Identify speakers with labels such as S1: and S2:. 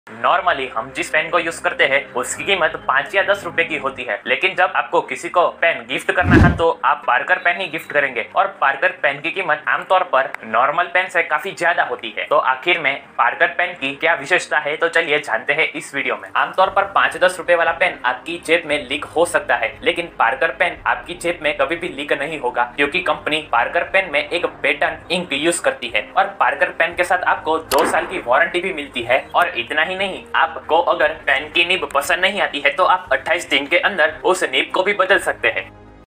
S1: Normally हम जिस pen को यूज करते हैं उसकी कीमत 5 या 10 रुपए की होती है, लेकिन जब आपको किसी को पेन गिफ्ट करना है तो आप पार्कर पेन ही गिफ्ट करेंगे और पार्कर पेन की कीमत आमतौर पर नॉर्मल पेन से काफी ज्यादा होती है। तो आखिर में पार्कर पेन की क्या विशेषता है, तो चलिए जानते हैं इस वीडियो में। आमतौर पर 5-10 रुपए वाला पेन आपकी जेब में लीक हो सकता है, लेकिन पार्कर पेन आपकी जेब में कभी भी लीक नहीं होगा, क्योंकि कंपनी पार्कर पेन में एक पैटर्न इंक यूज करती है और पार्कर पेन के साथ आपको 2 साल की वारंटी भी मिलती है। और इतना ही नहीं, आपको अगर पेन की निब पसंद नहीं आती है तो आप 28 दिन के अंदर उस निब को भी बदल सकते हैं।